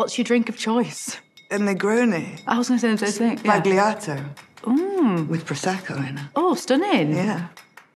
What's your drink of choice? A Negroni. I was going to say the same thing. Sbagliato. Yeah. With Prosecco in it. Oh, stunning. Yeah.